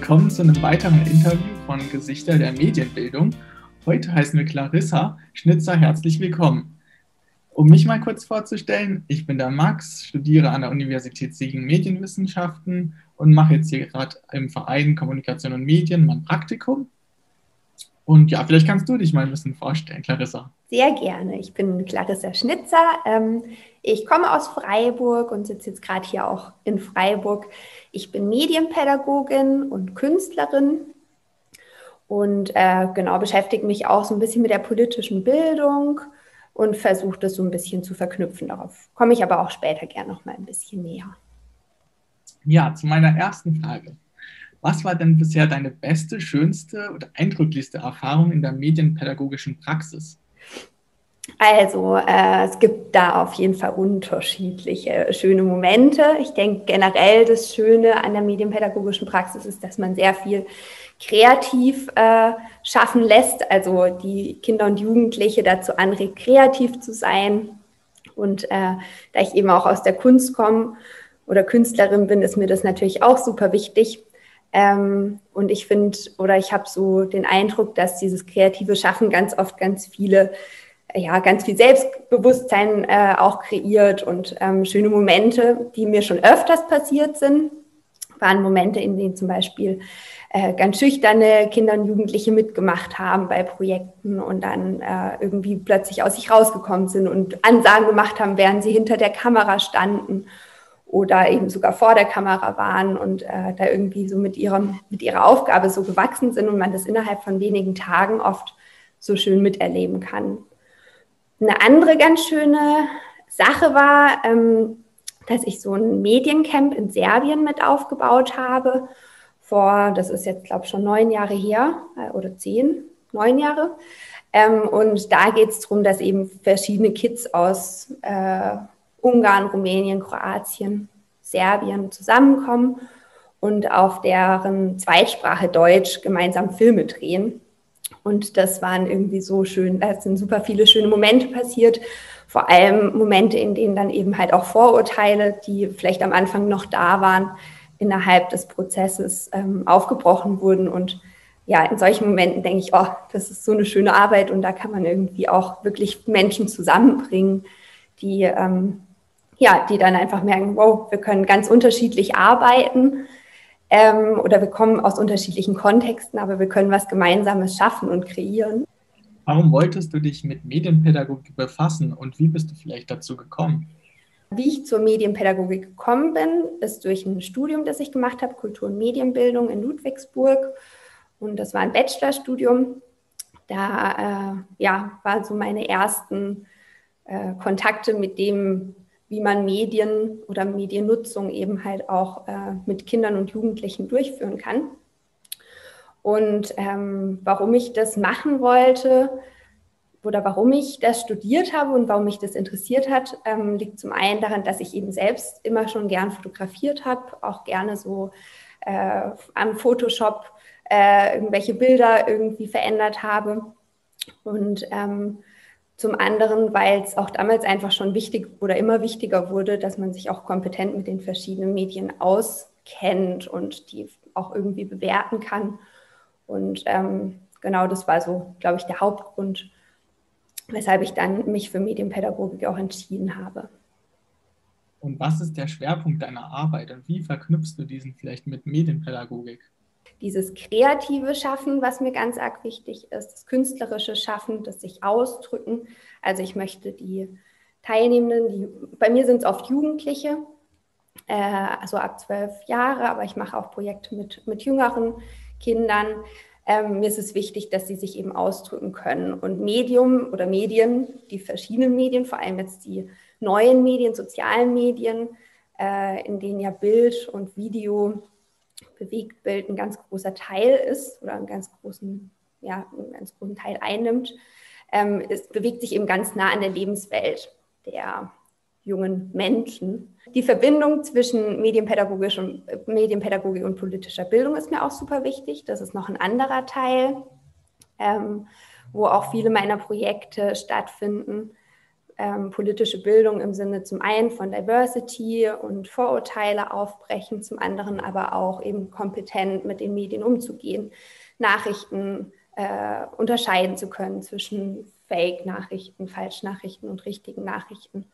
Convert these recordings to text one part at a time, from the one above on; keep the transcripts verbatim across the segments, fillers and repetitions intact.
willkommen zu einem weiteren Interview von Gesichter der Medienbildung. Heute heißen wir Clarissa Schnitzer herzlich willkommen. Um mich mal kurz vorzustellen, ich bin der Max, studiere an der Universität Siegen Medienwissenschaften und mache jetzt hier gerade im Verein Kommunikation und Medien mein Praktikum. Und ja, vielleicht kannst du dich mal ein bisschen vorstellen, Clarissa. Sehr gerne. Ich bin Clarissa Schnitzer. Ich komme aus Freiburg und sitze jetzt gerade hier auch in Freiburg. Ich bin Medienpädagogin und Künstlerin und äh, genau beschäftige mich auch so ein bisschen mit der politischen Bildung und versuche das so ein bisschen zu verknüpfen. Darauf komme ich aber auch später gerne noch mal ein bisschen näher. Ja, zu meiner ersten Frage. Was war denn bisher deine beste, schönste oder eindrücklichste Erfahrung in der medienpädagogischen Praxis? Also äh, es gibt da auf jeden Fall unterschiedliche schöne Momente. Ich denke generell, das Schöne an der medienpädagogischen Praxis ist, dass man sehr viel kreativ äh, schaffen lässt, also die Kinder und Jugendliche dazu anregt, kreativ zu sein. Und äh, da ich eben auch aus der Kunst komme oder Künstlerin bin, ist mir das natürlich auch super wichtig. Ähm, und ich finde, oder ich habe so den Eindruck, dass dieses kreative Schaffen ganz oft ganz viele ja, ganz viel Selbstbewusstsein äh, auch kreiert und ähm, schöne Momente, die mir schon öfters passiert sind, waren Momente, in denen zum Beispiel äh, ganz schüchterne Kinder und Jugendliche mitgemacht haben bei Projekten und dann äh, irgendwie plötzlich aus sich rausgekommen sind und Ansagen gemacht haben, während sie hinter der Kamera standen oder eben sogar vor der Kamera waren und äh, da irgendwie so mit ihrem, mit ihrer Aufgabe so gewachsen sind und man das innerhalb von wenigen Tagen oft so schön miterleben kann. Eine andere ganz schöne Sache war, ähm, dass ich so ein Mediencamp in Serbien mit aufgebaut habe. Vor, das ist jetzt, glaube ich, schon neun Jahre her äh, oder zehn, neun Jahre. Ähm, und da geht es darum, dass eben verschiedene Kids aus äh, Ungarn, Rumänien, Kroatien, Serbien zusammenkommen und auf deren Zweitsprache Deutsch gemeinsam Filme drehen. Und das waren irgendwie so schön, da sind super viele schöne Momente passiert, vor allem Momente, in denen dann eben halt auch Vorurteile, die vielleicht am Anfang noch da waren, innerhalb des Prozesses ähm, aufgebrochen wurden. Und ja, in solchen Momenten denke ich, oh, das ist so eine schöne Arbeit und da kann man irgendwie auch wirklich Menschen zusammenbringen, die, ähm, ja, die dann einfach merken, wow, wir können ganz unterschiedlich arbeiten. Ähm, oder wir kommen aus unterschiedlichen Kontexten, aber wir können was Gemeinsames schaffen und kreieren. Warum wolltest du dich mit Medienpädagogik befassen und wie bist du vielleicht dazu gekommen? Wie ich zur Medienpädagogik gekommen bin, ist durch ein Studium, das ich gemacht habe, Kultur- und Medienbildung in Ludwigsburg. Und das war ein Bachelorstudium. Da äh, ja, waren so meine ersten äh, Kontakte mit dem, wie man Medien oder Mediennutzung eben halt auch äh, mit Kindern und Jugendlichen durchführen kann. Und ähm, warum ich das machen wollte oder warum ich das studiert habe und warum mich das interessiert hat, ähm, liegt zum einen daran, dass ich eben selbst immer schon gern fotografiert habe, auch gerne so äh, am Photoshop äh, irgendwelche Bilder irgendwie verändert habe. Und ähm, zum anderen, weil es auch damals einfach schon wichtig oder immer wichtiger wurde, dass man sich auch kompetent mit den verschiedenen Medien auskennt und die auch irgendwie bewerten kann. Und ähm, genau das war so, glaube ich, der Hauptgrund, weshalb ich dann mich für Medienpädagogik auch entschieden habe. Und was ist der Schwerpunkt deiner Arbeit und wie verknüpfst du diesen vielleicht mit Medienpädagogik? Dieses kreative Schaffen, was mir ganz arg wichtig ist, das künstlerische Schaffen, das sich ausdrücken. Also ich möchte die Teilnehmenden, die, bei mir sind es oft Jugendliche, äh, also ab zwölf Jahre, aber ich mache auch Projekte mit, mit jüngeren Kindern. Ähm, mir ist es wichtig, dass sie sich eben ausdrücken können. Und Medium oder Medien, die verschiedenen Medien, vor allem jetzt die neuen Medien, sozialen Medien, äh, in denen ja Bild und Video, Bewegtbild ein ganz großer Teil ist oder einen ganz großen, ja, einen ganz großen Teil einnimmt. Ähm, es bewegt sich eben ganz nah an der Lebenswelt der jungen Menschen. Die Verbindung zwischen Medienpädagogisch und, Medienpädagogik und politischer Bildung ist mir auch super wichtig. Das ist noch ein anderer Teil, ähm, wo auch viele meiner Projekte stattfinden. ähm, politische Bildung im Sinne zum einen von Diversity und Vorurteile aufbrechen, zum anderen aber auch eben kompetent mit den Medien umzugehen, Nachrichten äh, unterscheiden zu können zwischen Fake-Nachrichten, Falschnachrichten und richtigen Nachrichten.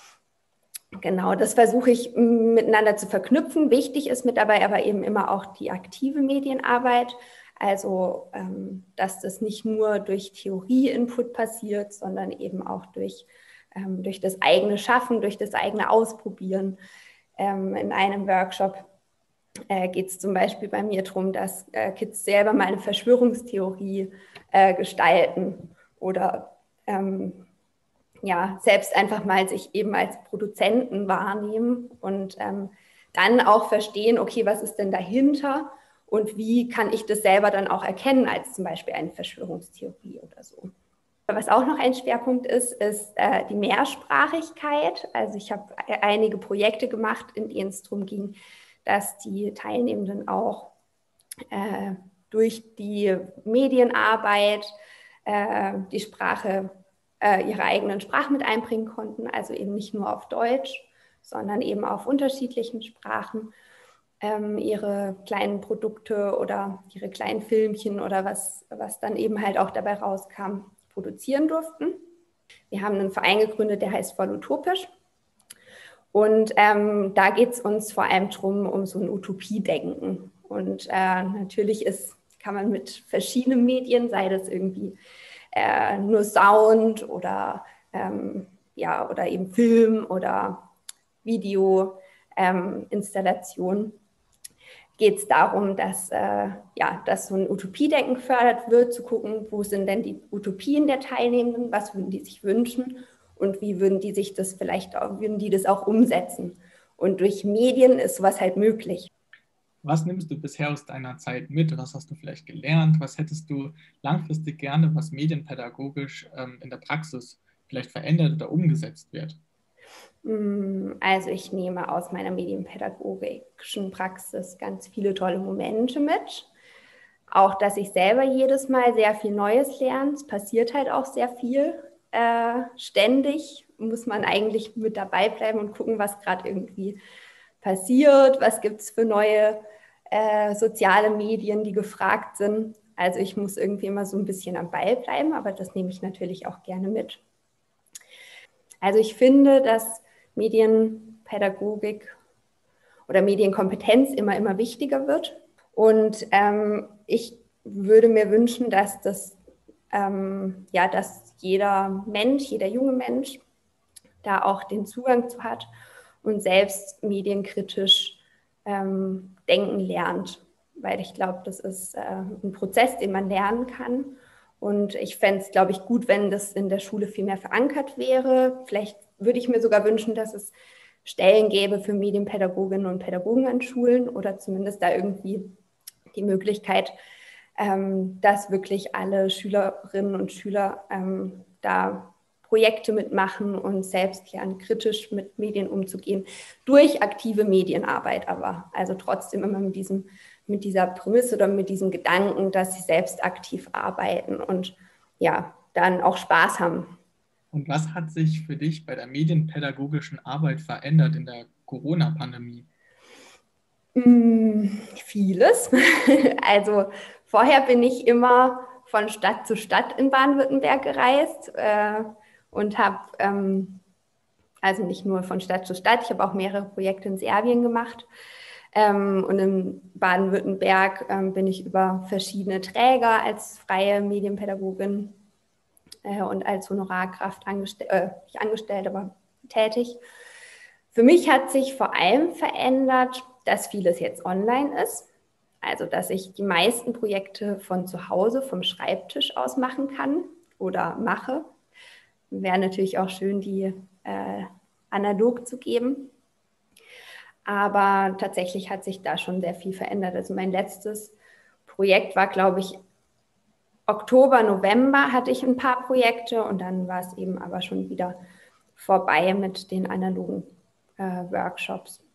Genau, das versuche ich miteinander zu verknüpfen. Wichtig ist mit dabei aber eben immer auch die aktive Medienarbeit. Also, ähm, dass das nicht nur durch Theorie-Input passiert, sondern eben auch durch, ähm, durch das eigene Schaffen, durch das eigene Ausprobieren. Ähm, in einem Workshop äh, geht es zum Beispiel bei mir darum, dass äh, Kids selber mal eine Verschwörungstheorie äh, gestalten oder ähm, ja, selbst einfach mal sich eben als Produzenten wahrnehmen und ähm, dann auch verstehen, okay, was ist denn dahinter und wie kann ich das selber dann auch erkennen als zum Beispiel eine Verschwörungstheorie oder so. Was auch noch ein Schwerpunkt ist, ist äh, die Mehrsprachigkeit. Also ich habe einige Projekte gemacht, in denen es darum ging, dass die Teilnehmenden auch äh, durch die Medienarbeit äh, die Sprache ihre eigenen Sprachen mit einbringen konnten, also eben nicht nur auf Deutsch, sondern eben auf unterschiedlichen Sprachen ähm, ihre kleinen Produkte oder ihre kleinen Filmchen oder was, was dann eben halt auch dabei rauskam, produzieren durften. Wir haben einen Verein gegründet, der heißt Voll Utopisch. Und ähm, da geht es uns vor allem darum, um so ein Utopiedenken. Und äh, natürlich ist, kann man mit verschiedenen Medien, sei das irgendwie Äh, nur Sound oder, ähm, ja, oder eben Film oder Video, ähm, Installation, geht es darum, dass, äh, ja, dass so ein Utopiedenken gefördert wird, zu gucken, wo sind denn die Utopien der Teilnehmenden, was würden die sich wünschen und wie würden die sich das vielleicht auch, würden die das auch umsetzen. Und durch Medien ist sowas halt möglich. Was nimmst du bisher aus deiner Zeit mit? Was hast du vielleicht gelernt? Was hättest du langfristig gerne, was medienpädagogisch ähm, in der Praxis vielleicht verändert oder umgesetzt wird? Also ich nehme aus meiner medienpädagogischen Praxis ganz viele tolle Momente mit. Auch, dass ich selber jedes Mal sehr viel Neues lerne. Es passiert halt auch sehr viel. Äh, ständig muss man eigentlich mit dabei bleiben und gucken, was gerade irgendwie passiert, was gibt es für neue äh, soziale Medien, die gefragt sind. Also ich muss irgendwie immer so ein bisschen am Ball bleiben, aber das nehme ich natürlich auch gerne mit. Also ich finde, dass Medienpädagogik oder Medienkompetenz immer, immer wichtiger wird. Und ähm, ich würde mir wünschen, dass das, ähm, ja, dass jeder Mensch, jeder junge Mensch da auch den Zugang zu hat und selbst medienkritisch ähm, denken lernt. Weil ich glaube, das ist äh, ein Prozess, den man lernen kann. Und ich fände es, glaube ich, gut, wenn das in der Schule viel mehr verankert wäre. Vielleicht würde ich mir sogar wünschen, dass es Stellen gäbe für Medienpädagoginnen und Pädagogen an Schulen oder zumindest da irgendwie die Möglichkeit, ähm, dass wirklich alle Schülerinnen und Schüler ähm, da Projekte mitmachen und selbst lernen, kritisch mit Medien umzugehen, durch aktive Medienarbeit aber. Also trotzdem immer mit diesem, mit dieser Prämisse oder mit diesem Gedanken, dass sie selbst aktiv arbeiten und ja, dann auch Spaß haben. Und was hat sich für dich bei der medienpädagogischen Arbeit verändert in der Corona-Pandemie? Vieles. Also vorher bin ich immer von Stadt zu Stadt in Baden-Württemberg gereist äh, und habe, ähm, also nicht nur von Stadt zu Stadt, ich habe auch mehrere Projekte in Serbien gemacht. Ähm, und in Baden-Württemberg ähm, bin ich über verschiedene Träger als freie Medienpädagogin äh, und als Honorarkraft angestell äh, nicht angestellt, aber tätig. Für mich hat sich vor allem verändert, dass vieles jetzt online ist. Also, dass ich die meisten Projekte von zu Hause, vom Schreibtisch aus machen kann oder mache. Wäre natürlich auch schön, die äh, analog zu geben. Aber tatsächlich hat sich da schon sehr viel verändert. Also mein letztes Projekt war, glaube ich, Oktober, November hatte ich ein paar Projekte und dann war es eben aber schon wieder vorbei mit den analogen äh, Workshops.